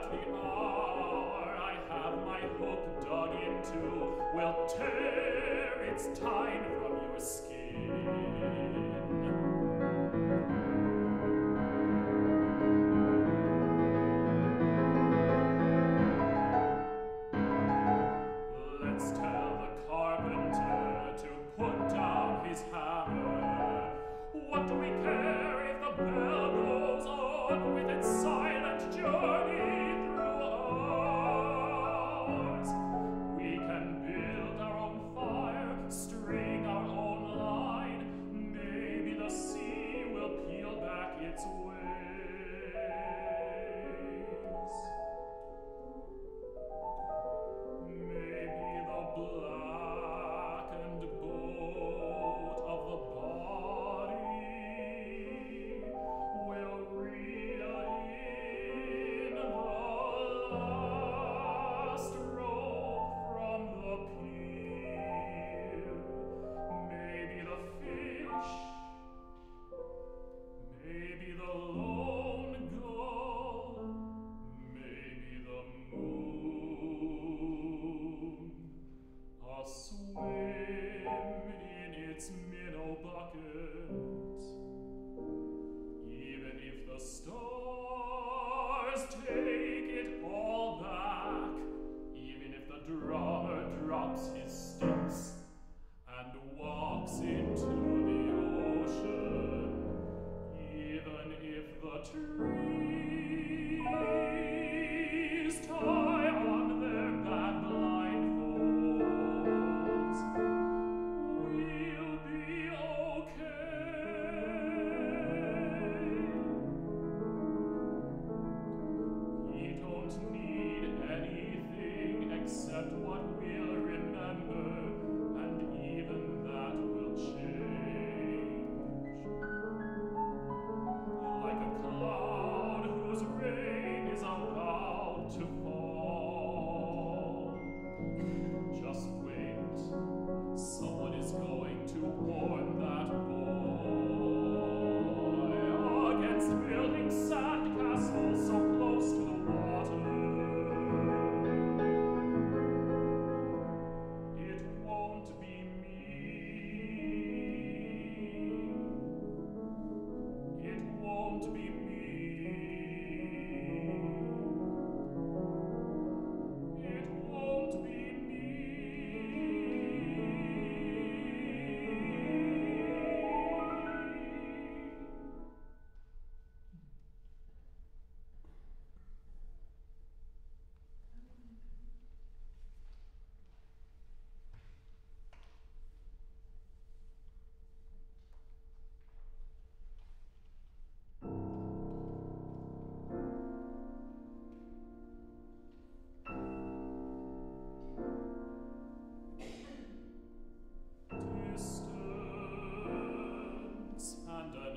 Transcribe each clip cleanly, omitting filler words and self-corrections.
that the hour I have my hook dug into will tear its tine from your skin. Let's tell the carpenter to put down his hammer. What do we care if the bell goes on with its silent journey through ours? We can build our own fire, string our own line. Maybe the sea will peel back its waves. Maybe the blackened boat of the body will reel in the last rope from the pier. Maybe the fish, maybe the lone gull, maybe the moon, swim in its minnow bucket. Even if the stars take it all back, even if the drummer drops his sticks and walks into the ocean, even if the trees tie on their bad blindfolds, we'll be okay. We don't need anything except what we'll remember, and even that will change. Like a cloud whose rain is about to fall. Just wait, someone is going to warn that boy against building sandcastles so close to the water. It won't be me. It won't be me. It won't be me. Distance and an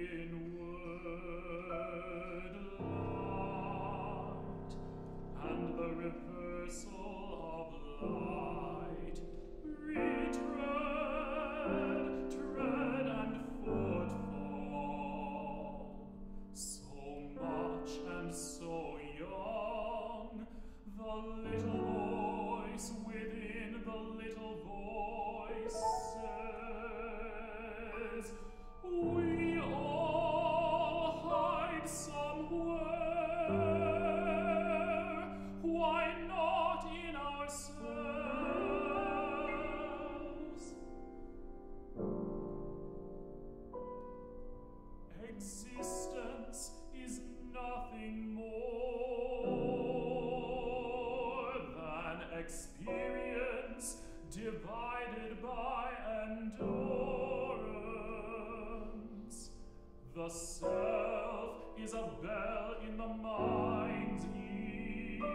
inward light, and the reversal of light. Retread, tread and footfall. So much and so young, the little voice within the little voice says, we all hide somewhere. Why not in ourselves? Existence is nothing more than experience divided by endurance. The self is a bell in the mind's ear.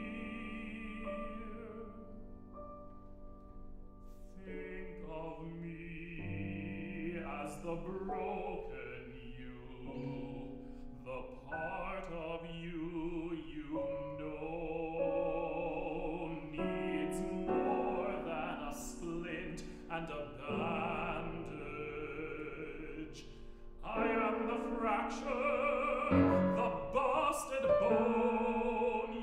Think of me as the broken you, the part of you you know needs more than a splint and a bandage. I am the fracture, the busted bone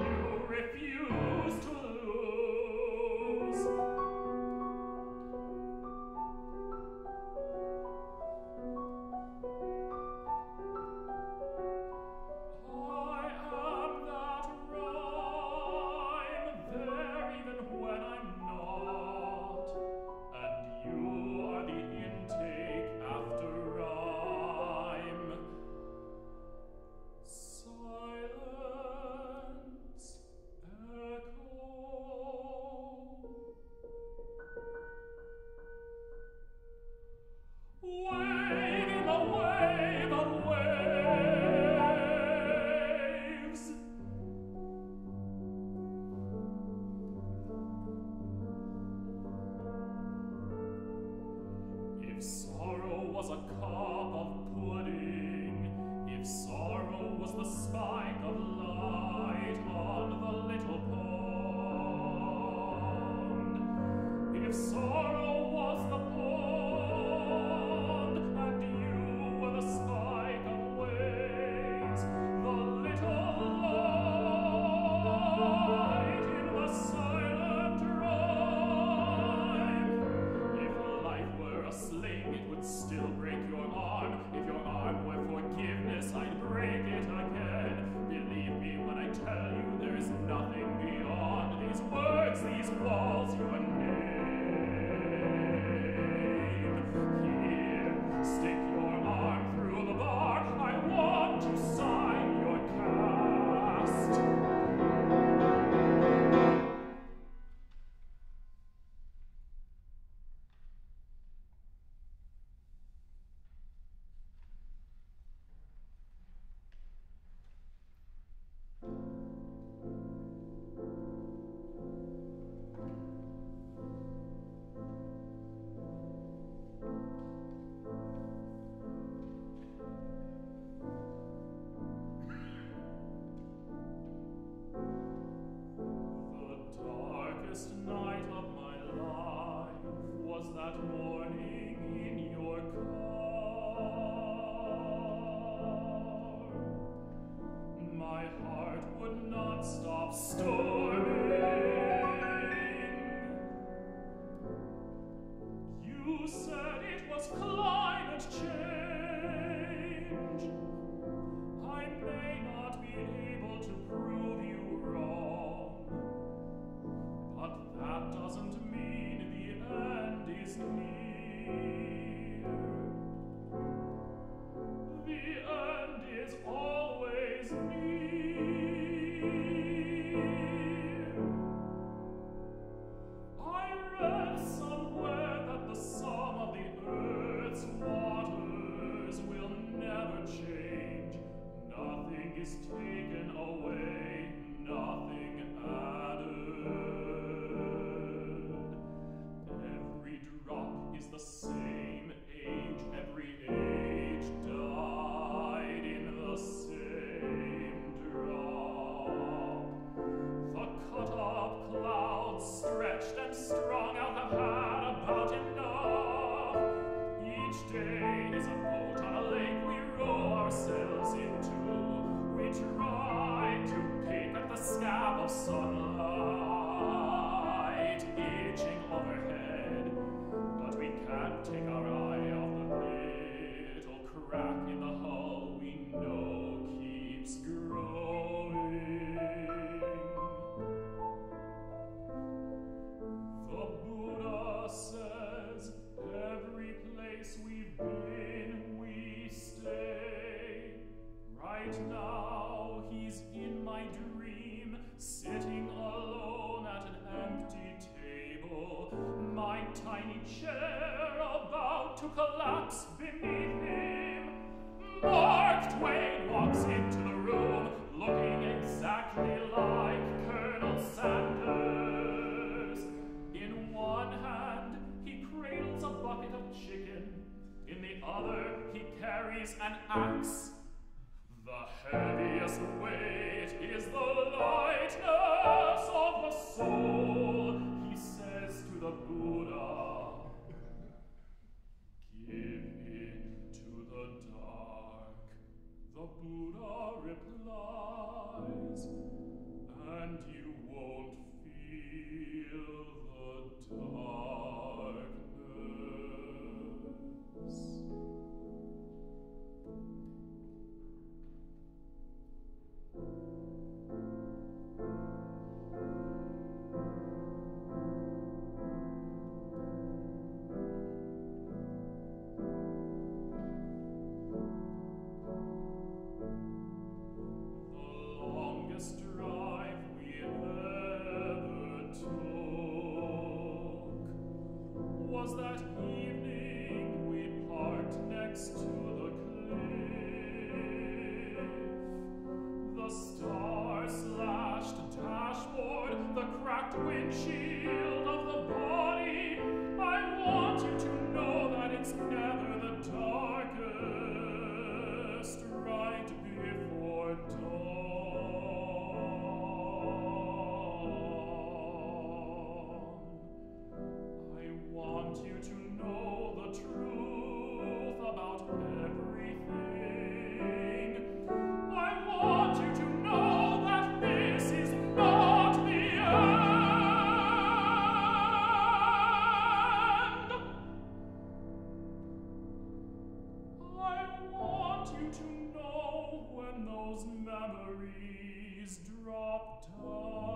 An axe. The heaviest weight is the lightness of the soul, he says to the Buddha. Give in to the dark, the Buddha replies, and you won't feel the darkness. Was that evening we parked next to the cliff. The star-slashed dashboard, the cracked windshield of the body. I want you to know that it's never the darkest right before dawn. I want you to know the truth about everything. I want you to know that this is not the end. I want you to know when those memories drop down.